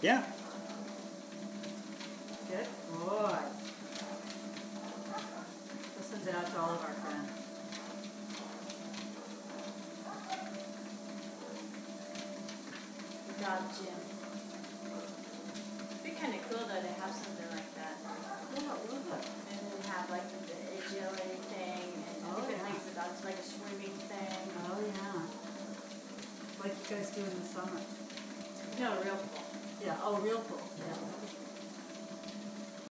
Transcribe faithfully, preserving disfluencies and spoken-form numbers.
Yeah. Good boy. We'll send it out to all of our friends. Good job, Jim. It'd be kind of cool though to have something like that. Yeah, what was it? And then have like the agility thing and Oh, different yeah. things about it's like a swimming thing. Oh, yeah. Like you guys do in the summer. No, real cool. Yeah, oh, real pool. Yeah.